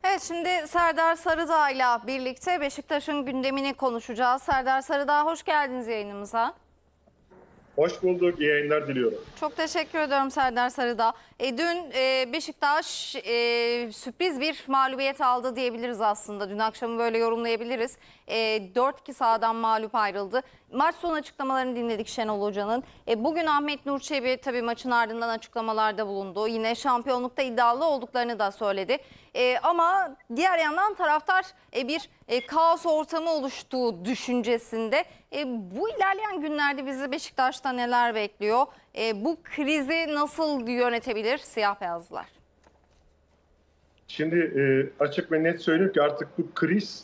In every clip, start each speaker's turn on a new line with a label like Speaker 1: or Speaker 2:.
Speaker 1: Evet, şimdi Serdar Sarıdağ'la birlikte Beşiktaş'ın gündemini konuşacağız. Serdar Sarıdağ, hoş geldiniz yayınımıza.
Speaker 2: Hoş bulduk, iyi yayınlar diliyorum.
Speaker 1: Çok teşekkür ediyorum Serdar Sarıdağ. Dün Beşiktaş sürpriz bir mağlubiyet aldı diyebiliriz aslında. Dün akşamı böyle yorumlayabiliriz. 4-2 sahadan mağlup ayrıldı. Maç sonu açıklamalarını dinledik Şenol Hoca'nın. Bugün Ahmet Nur Çebi tabii maçın ardından açıklamalarda bulundu. Yine şampiyonlukta iddialı olduklarını da söyledi. Ama diğer yandan taraftar bir kaos ortamı oluştuğu düşüncesinde. Bu ilerleyen günlerde bizi Beşiktaş'ta neler bekliyor? Bu krizi nasıl yönetebilir siyah beyazlılar?
Speaker 2: Şimdi açık ve net söyleyeyim ki artık bu kriz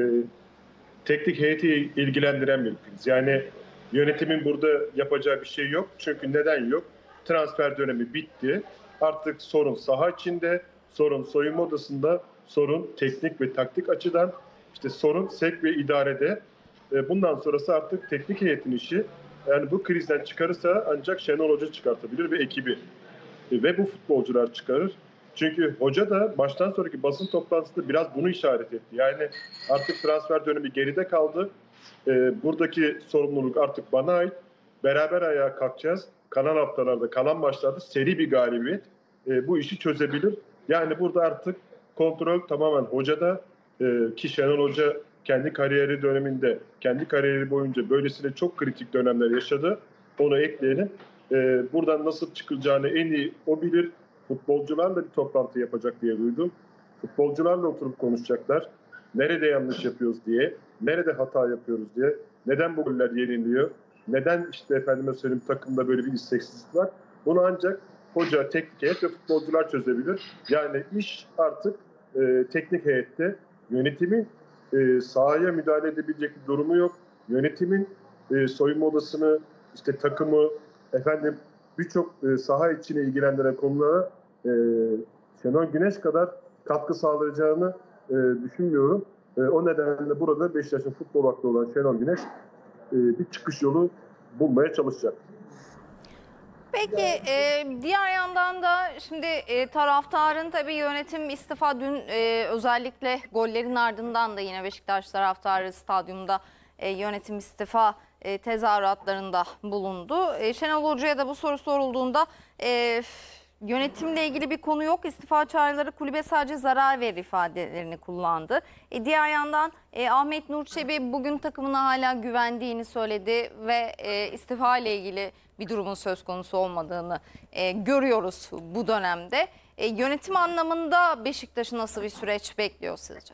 Speaker 2: teknik heyeti ilgilendiren bir kriz. Yani yönetimin burada yapacağı bir şey yok. Çünkü neden yok? Transfer dönemi bitti. Artık sorun saha içinde, sorun soyunma odasında, sorun teknik ve taktik açıdan, işte sorun sevk ve idarede. Bundan sonrası artık teknik heyetin işi. Yani bu krizden çıkarırsa ancak Şenol Hoca çıkartabilir ve ekibi. Ve bu futbolcular çıkarır. Çünkü hoca da baştan sonraki basın toplantısında biraz bunu işaret etti. Yani artık transfer dönemi geride kaldı. Buradaki sorumluluk artık bana ait. Beraber ayağa kalkacağız. Kalan haftalarda, kalan maçlarda seri bir galibiyet bu işi çözebilir. Yani burada artık kontrol tamamen hocada, ki Şenol Hoca kendi kariyeri döneminde, kendi kariyeri boyunca böylesine çok kritik dönemler yaşadı. Onu ekleyelim. Buradan nasıl çıkılacağını en iyi o bilir. Futbolcularla bir toplantı yapacak diye duydum. Futbolcularla oturup konuşacaklar. Nerede yanlış yapıyoruz diye, nerede hata yapıyoruz diye, neden bu goller yeniliyor, neden işte efendime söyleyeyim takımda böyle bir isteksizlik var. Bunu ancak hoca, teknik heyet ve futbolcular çözebilir. Yani iş artık teknik heyette. Yönetimin sahaya müdahale edebilecek bir durumu yok. Yönetimin soyunma odasını, işte takımı, efendim birçok saha içine ilgilendiren konulara Şenol Güneş kadar katkı sağlayacağını düşünmüyorum. O nedenle burada Beşiktaş'ın futbol aklı olan Şenol Güneş bir çıkış yolu bulmaya çalışacak.
Speaker 1: Peki diğer yandan da şimdi taraftarın tabii yönetim istifa dün özellikle gollerin ardından da yine Beşiktaş taraftarı stadyumda yönetim istifa tezahüratlarında bulundu. Şenol Hoca'ya da bu soru sorulduğunda yönetimle ilgili bir konu yok. İstifa çağrıları kulübe sadece zarar verir ifadelerini kullandı. Diğer yandan Ahmet Nur Çebi bugün takımına hala güvendiğini söyledi ve istifa ile ilgili bir durumun söz konusu olmadığını görüyoruz bu dönemde. Yönetim anlamında Beşiktaş'ı nasıl bir süreç bekliyor sizce?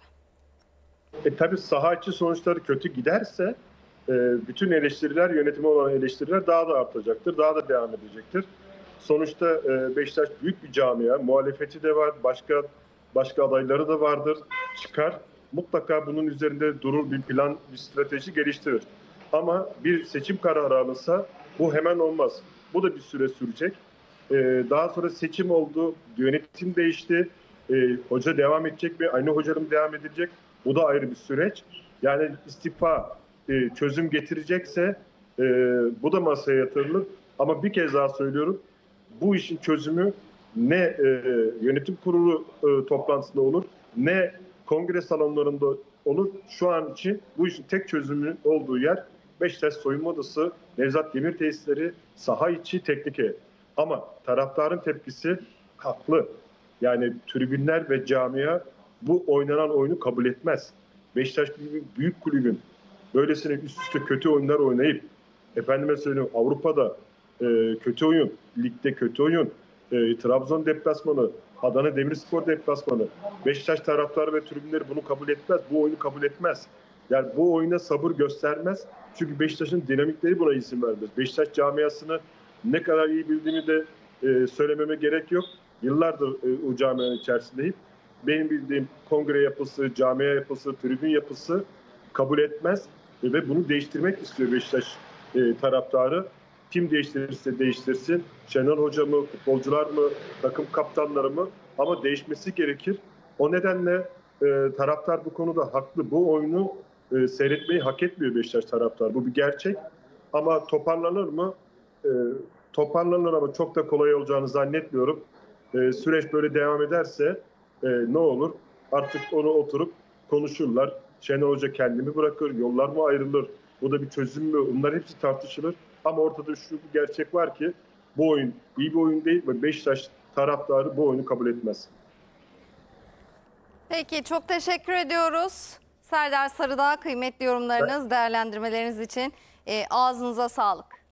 Speaker 2: Tabii saha içi sonuçları kötü giderse bütün eleştiriler, yönetime olan eleştiriler daha da artacaktır, daha da devam edecektir. Sonuçta Beşiktaş büyük bir camia, muhalefeti de var, başka adayları da vardır, çıkar. Mutlaka bunun üzerinde durur, bir plan, bir strateji geliştirir. Ama bir seçim kararı alınsa bu hemen olmaz. Bu da bir süre sürecek. Daha sonra seçim oldu, yönetim değişti. Hoca devam edecek mi? Aynı hocanın mı devam edilecek? Bu da ayrı bir süreç. Yani istifa çözüm getirecekse bu da masaya yatırılır. Ama bir kez daha söylüyorum, bu işin çözümü ne yönetim kurulu toplantısında olur, ne kongre salonlarında olur. Şu an için bu işin tek çözümü olduğu yer Beşiktaş Soyunma Odası, Nevzat Demir Tesisleri, saha içi teknik heyet. Ama taraftarın tepkisi haklı. Yani tribünler ve camia bu oynanan oyunu kabul etmez. Beşiktaş gibi büyük kulübün böylesine üst üste kötü oyunlar oynayıp, efendime söyleyeyim Avrupa'da kötü oyun, ligde kötü oyun, Trabzon deplasmanı, Adana Demirspor deplasmanı, Beşiktaş taraftarı ve tribünleri bunu kabul etmez. Bu oyunu kabul etmez. Yani bu oyuna sabır göstermez. Çünkü Beşiktaş'ın dinamikleri buna izin vermez. Beşiktaş camiasını ne kadar iyi bildiğimi de söylememe gerek yok. Yıllardır o camianın içerisindeyim. Benim bildiğim kongre yapısı, camia yapısı, tribün yapısı kabul etmez. Ve bunu değiştirmek istiyor Beşiktaş taraftarı. Kim değiştirirse değiştirsin. Şenol Hoca mı, futbolcular mı, takım kaptanları mı? Ama değişmesi gerekir. O nedenle taraftar bu konuda haklı. Bu oyunu seyretmeyi hak etmiyor Beşiktaş taraftar. Bu bir gerçek. Ama toparlanır mı? Toparlanır ama çok da kolay olacağını zannetmiyorum. Süreç böyle devam ederse ne olur? Artık onu oturup konuşurlar. Şenol Hoca kendimi bırakır, yollar mı ayrılır? Bu da bir çözüm mü? Bunlar hepsi tartışılır. Ama ortada şu bir gerçek var ki bu oyun iyi bir oyun değil ve Beşiktaş taraftarı bu oyunu kabul etmez.
Speaker 1: Peki, çok teşekkür ediyoruz. Serdar Sarıdağ, kıymetli yorumlarınız, değerlendirmeleriniz için ağzınıza sağlık.